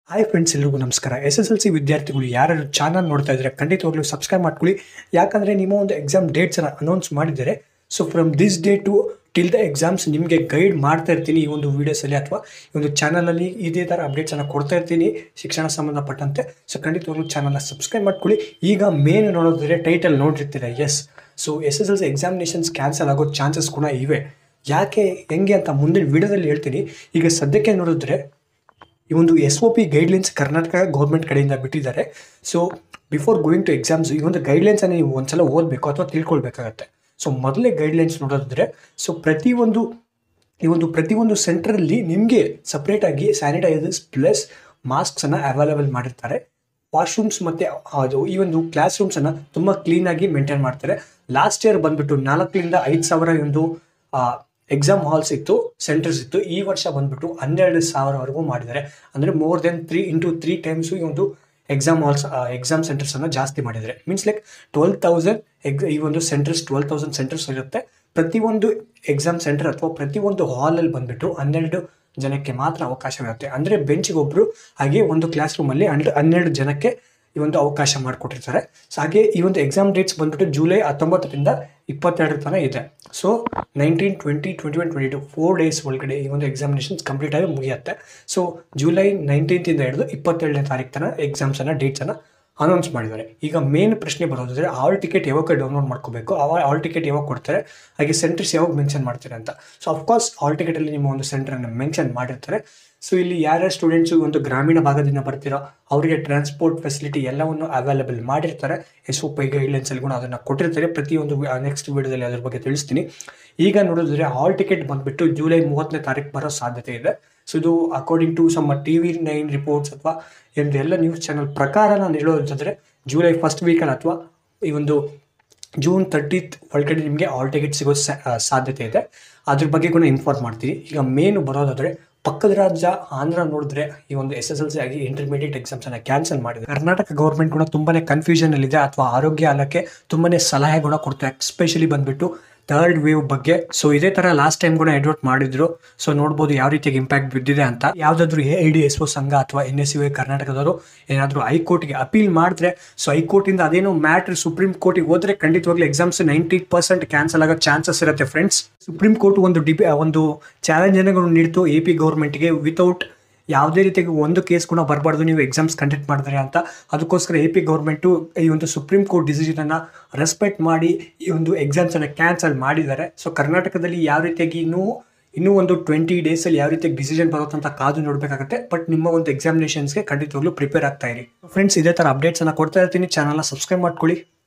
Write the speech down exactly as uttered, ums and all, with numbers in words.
Hi friends, ಎಲ್ರಿಗೂ ನಮಸ್ಕಾರ. S S L C ವಿದ್ಯಾರ್ಥಿಗಳು ಯಾರು ಚಾನಲ್ ನೋಡ್ತಾ ಇದ್ದಾರೆ ಖಂಡಿತವಾಗ್ಲೂ ಸಬ್ಸ್ಕ್ರೈಬ್ ಮಾಡ್ಕೊಳ್ಳಿ. ಯಾಕಂದರೆ ನಿಮ್ಮ ಒಂದು ಎಕ್ಸಾಮ್ ಡೇಟ್ಸನ್ನು ಅನೌನ್ಸ್ ಮಾಡಿದ್ದಾರೆ. So from this day to till the exams ನಿಮಗೆ ಗೈಡ್ ಮಾಡ್ತಾ ಇರ್ತೀನಿ ಈ ಒಂದು ವೀಡಿಯೋಸಲ್ಲಿ ಅಥವಾ ಈ ಒಂದು ಚಾನಲಲ್ಲಿ ಇದೇ ಥರ ಅಪ್ಡೇಟ್ಸನ್ನು ಕೊಡ್ತಾ ಇರ್ತೀನಿ ಶಿಕ್ಷಣ ಸಂಬಂಧಪಟ್ಟಂತೆ. ಸೊ ಖಂಡಿತವಾಗ್ಲೂ ಚಾನಲ್ನ ಸಬ್ಸ್ಕ್ರೈಬ್ ಮಾಡ್ಕೊಳ್ಳಿ. ಈಗ ಮೇನ್ ನೋಡೋದ್ರೆ ಟೈಟಲ್ ನೋಡಿರ್ತೀರ, yes. So S S L C examinations cancel ಆಗೋ ಚಾನ್ಸಸ್ ಕೂಡ ಇವೆ. ಯಾಕೆ ಹೆಂಗೆ ಅಂತ ಮುಂದಿನ ವೀಡಿಯೋದಲ್ಲಿ ಹೇಳ್ತೀನಿ. ಈಗ ಸದ್ಯಕ್ಕೆ ನೋಡಿದ್ರೆ ಈ ಒಂದು S O P guidelines Karnataka government ಕಡೆಯಿಂದ ಬಿಟ್ಟಿದ್ದಾರೆ. So before going to exams ಈ ಒಂದು ಗೈಡ್ಲೈನ್ಸನ್ನು ನೀವು ಒಂದ್ಸಲ ಓದಬೇಕು ಅಥವಾ ತಿಳ್ಕೊಳ್ಬೇಕಾಗತ್ತೆ. ಸೊ ಮೊದಲೇ ಗೈಡ್ಲೈನ್ಸ್ ನೋಡೋದಾದ್ರೆ, ಸೊ ಪ್ರತಿಯೊಂದು ಈ ಒಂದು ಪ್ರತಿಯೊಂದು ಸೆಂಟ್ರಲ್ಲಿ ನಿಮಗೆ ಸಪ್ರೇಟಾಗಿ ಸ್ಯಾನಿಟೈಸರ್ಸ್ ಪ್ಲಸ್ ಮಾಸ್ಕ್ಸನ್ನು ಅವೈಲೇಬಲ್ ಮಾಡಿರ್ತಾರೆ. ವಾಶ್ರೂಮ್ಸ್ ಮತ್ತು ಅದು ಈ ಒಂದು ಕ್ಲಾಸ್ ರೂಮ್ಸನ್ನು ತುಂಬ ಕ್ಲೀನಾಗಿ ಮೇಂಟೈನ್ ಮಾಡ್ತಾರೆ. ಲಾಸ್ಟ್ ಇಯರ್ ಬಂದುಬಿಟ್ಟು ನಾಲ್ಕರಿಂದ ಐದು ಸಾವಿರ ಒಂದು ಎಕ್ಸಾಮ್ ಹಾಲ್ಸ್ ಇತ್ತು, ಸೆಂಟರ್ಸ್ ಇತ್ತು. ಈ ವರ್ಷ ಬಂದುಬಿಟ್ಟು ಹನ್ನೆರಡು ಸಾವಿರವರೆಗೂ ಮಾಡಿದ್ದಾರೆ. ಅಂದರೆ more than three into three times ಈ ಒಂದು ಎಕ್ಸಾಮ್ ಹಾಲ್ಸ್ ಎಕ್ಸಾಮ್ ಸೆಂಟರ್ಸನ್ನು ಜಾಸ್ತಿ ಮಾಡಿದ್ದಾರೆ. ಮೀನ್ಸ್ ಲೈಕ್ ಟ್ವೆಲ್ ತೌಸಂಡ್ ಎಗ್ ಈ ಒಂದು ಸೆಂಟರ್ಸ್ ಟ್ವೆಲ್ ತೌಸಂಡ್ ಸೆಂಟರ್ಸ್ ಇರುತ್ತೆ. ಪ್ರತಿಯೊಂದು ಎಕ್ಸಾಮ್ ಸೆಂಟರ್ ಅಥವಾ ಪ್ರತಿಯೊಂದು ಹಾಲಲ್ಲಿ ಬಂದುಬಿಟ್ಟು ಹನ್ನೆರಡು ಜನಕ್ಕೆ ಮಾತ್ರ ಅವಕಾಶವಿರುತ್ತೆ. ಅಂದರೆ ಬೆಂಚಿಗೆ ಒಬ್ಬರು, ಹಾಗೆ ಒಂದು ಕ್ಲಾಸ್ ರೂಮಲ್ಲಿ ಹನ್ನೆರಡು ಹನ್ನೆರಡು ಜನಕ್ಕೆ ಈ ಒಂದು ಅವಕಾಶ ಮಾಡಿಕೊಟ್ಟಿರ್ತಾರೆ. ಸೊ ಹಾಗೆ ಈ ಒಂದು ಎಕ್ಸಾಮ್ ಡೇಟ್ಸ್ ಬಂದುಬಿಟ್ಟು ಜುಲೈ ಹತ್ತೊಂಬತ್ತರಿಂದ ಇಪ್ಪತ್ತೆರಡರ ತನಕ ಇದೆ. So nineteen twenty twenty one twenty two four days ಒಳಗಡೆ ಈ ಒಂದು ಎಕ್ಸಾಮಿನೇಷನ್ಸ್ ಕಂಪ್ಲೀಟಾಗಿ ಮುಗಿಯುತ್ತೆ. ಸೊ ಜುಲೈ ನೈನ್ಟೀನ್ತಿಂದ ಹಿಡಿದು ಇಪ್ಪತ್ತೇಳನೇ ತಾರೀಕು ತನಕ ಎಕ್ಸಾಮ್ಸನ್ನು ಡೇಟ್ಸನ್ನು ಅನೌನ್ಸ್ ಮಾಡಿದ್ದಾರೆ. ಈಗ ಮೇನ್ ಪ್ರಶ್ನೆ ಬರೋದಾದರೆ ಆಲ್ ಟಿಕೆಟ್ ಯಾವಾಗ ಡೌನ್ಲೋಡ್ ಮಾಡ್ಕೋಬೇಕು, ಅವ ಆಲ್ ಟಿಕೆಟ್ ಯಾವಾಗ ಕೊಡ್ತಾರೆ, ಹಾಗೆ ಸೆಂಟರ್ಸ್ ಯಾವಾಗ ಮೆನ್ಷನ್ ಮಾಡ್ತಾರೆ ಅಂತ. ಸೊ ಅಫ್ಕೋರ್ಸ್ ಆಲ್ ಟಿಕೆಟಲ್ಲಿ ನಿಮ್ಮ ಒಂದು ಸೆಂಟರನ್ನು ಮೆನ್ಷನ್ ಮಾಡಿರ್ತಾರೆ. ಸೊ ಇಲ್ಲಿ ಯಾರ್ಯಾರು ಸ್ಟೂಡೆಂಟ್ಸು ಒಂದು ಗ್ರಾಮೀಣ ಭಾಗದಿಂದ ಬರ್ತಿರೋ ಅವರಿಗೆ ಟ್ರಾನ್ಸ್ಪೋರ್ಟ್ ಫೆಸಿಲಿಟಿ ಎಲ್ಲವನ್ನು ಅವೈಲೇಬಲ್ ಮಾಡಿರ್ತಾರೆ. ಎಸ್ ಒ ಪಿ ಗೈಡ್ಲೈನ್ಸಲ್ಲಿ ಕೂಡ ಅದನ್ನು ಕೊಟ್ಟಿರ್ತಾರೆ. ಪ್ರತಿಯೊಂದು ನೆಕ್ಸ್ಟ್ ವೀಡಿಯೋದಲ್ಲಿ ಅದ್ರ ಬಗ್ಗೆ ತಿಳಿಸ್ತೀನಿ. ಈಗ ನೋಡಿದ್ರೆ ಆಲ್ ಟಿಕೆಟ್ ಬಂದುಬಿಟ್ಟು ಜುಲೈ ಮೂವತ್ತನೇ ತಾರೀಕು ಬರೋ ಸಾಧ್ಯತೆ ಇದೆ. ಸೊ ಇದು according to some T V nine reports ಅಥವಾ ಒಂದು ಎಲ್ಲ ನ್ಯೂಸ್ ಚಾನಲ್ ಪ್ರಕಾರ ನಾನು ಹೇಳೋದಂತಂದರೆ ಜುಲೈ ಫಸ್ಟ್ ವೀಕಲ್ಲಿ ಅಥವಾ ಈ ಒಂದು ಜೂನ್ ತರ್ಟಿತ್ ಒಳಗಡೆ ನಿಮಗೆ ಆಲ್ ಟಿಕೆಟ್ ಸಿಗೋ ಸಾಧ್ಯತೆ ಇದೆ. ಅದ್ರ ಬಗ್ಗೆ ಕೂಡ ಇನ್ಫಾರ್ಮ್ ಮಾಡ್ತೀನಿ. ಈಗ ಮೇನು ಬರೋದಾದರೆ ಪಕ್ಕದ ರಾಜ್ಯ ಆಂಧ್ರ ನೋಡಿದ್ರೆ ಈ ಒಂದು ಎಸ್ ಎಸ್ ಎಲ್ ಸಿ ಆಗಿ ಇಂಟರ್ಮೀಡಿಯೇಟ್ ಎಕ್ಸಾಮ್ಸನ್ನು ಕ್ಯಾನ್ಸಲ್ ಮಾಡಿದೆ. ಕರ್ನಾಟಕ ಗೌರ್ಮೆಂಟ್ ಕೂಡ ತುಂಬಾ ಕನ್ಫ್ಯೂಷನಲ್ಲಿದೆ ಅಥವಾ ಆರೋಗ್ಯ ಇಲಾಖೆ ತುಂಬಾ ಸಲಹೆ ಕೂಡ ಕೊಡ್ತಾರೆ, ಎಸ್ಪೆಷಲಿ ಬಂದುಬಿಟ್ಟು ಥರ್ಡ್ ವೇವ್ ಬಗ್ಗೆ. ಸೊ ಇದೇ ಥರ ಲಾಸ್ಟ್ ಟೈಮ್ ಕೂಡ ಅಡ್ವರ್ಟ್ ಮಾಡಿದ್ರು. ಸೊ ನೋಡ್ಬೋದು ಯಾವ ರೀತಿಯಾಗಿ ಇಂಪ್ಯಾಕ್ಟ್ ಬಿದ್ದಿದೆ ಅಂತ. ಯಾವುದಾದ್ರೂ A I D S O ಸಂಘ ಅಥವಾ ಎನ್ ಎಸ್ ಯು ಎ ಕರ್ನಾಟಕದವರು ಏನಾದರೂ ಹೈಕೋರ್ಟ್ಗೆ ಅಪೀಲ್ ಮಾಡಿದ್ರೆ, ಸೊ ಹೈಕೋರ್ಟಿಂದ ಅದೇನೋ ಮ್ಯಾಟ್ರ್ ಸುಪ್ರೀಂ ಕೋರ್ಟಿಗೆ ಹೋದರೆ ಖಂಡಿತವಾಗ್ಲೂ ಎಕ್ಸಾಮ್ಸ್ ನೈಂಟಿ ಪರ್ಸೆಂಟ್ ಕ್ಯಾನ್ಸಲ್ ಆಗೋ ಚಾನ್ಸಸ್ ಇರುತ್ತೆ ಫ್ರೆಂಡ್ಸ್. ಸುಪ್ರೀಂ ಕೋರ್ಟ್ ಒಂದು ಡಿಬಿ ಒಂದು ಚಾಲೆಂಜನ್ನು ನೀಡ್ತು ಎ ಪಿ ಗೌರ್ಮೆಂಟ್ಗೆ, ವಿತೌಟ್ ಯಾವುದೇ ರೀತಿಯಾಗಿ ಒಂದು ಕೇಸ್ ಕೂಡ ಬರಬಾರ್ದು ನೀವು ಎಕ್ಸಾಮ್ಸ್ ಕಂಡಕ್ಟ್ ಮಾಡಿದ್ರೆ ಅಂತ. ಅದಕ್ಕೋಸ್ಕರ ಎ ಪಿ ಗೌರ್ಮೆಂಟು ಈ ಒಂದು ಸುಪ್ರೀಂ ಕೋರ್ಟ್ ಡಿಸಿಷನನ್ನು ರೆಸ್ಪೆಕ್ಟ್ ಮಾಡಿ ಈ ಒಂದು ಎಕ್ಸಾಮ್ಸನ್ನು ಕ್ಯಾನ್ಸಲ್ ಮಾಡಿದ್ದಾರೆ. ಸೊ ಕರ್ನಾಟಕದಲ್ಲಿ ಯಾವ ರೀತಿಯಾಗಿ ಇನ್ನೂ ಇನ್ನೂ ಒಂದು ಟ್ವೆಂಟಿ ಡೇಸಲ್ಲಿ ಯಾವ ರೀತಿಯಾಗಿ ಡಿಸಿಷನ್ ಬರುತ್ತಂತ ಕಾದು ನೋಡಬೇಕಾಗುತ್ತೆ. ಬಟ್ ನಿಮ್ಮ ಒಂದು ಎಕ್ಸಾಮಿನೇಷನ್ಸ್ಗೆ ಖಂಡಿತವಾಗ್ಲೂ ಪ್ರಿಪೇರ್ ಆಗ್ತಾ ಇರಿ ಫ್ರೆಂಡ್ಸ್. ಇದೇ ಥರ ಅಪ್ಡೇಟ್ಸನ್ನು ಕೊಡ್ತಾ ಇರ್ತೀನಿ. ಚಾನಲ್ನ ಸಬ್ಸ್ಕ್ರೈಬ್ ಮಾಡ್ಕೊಳ್ಳಿ.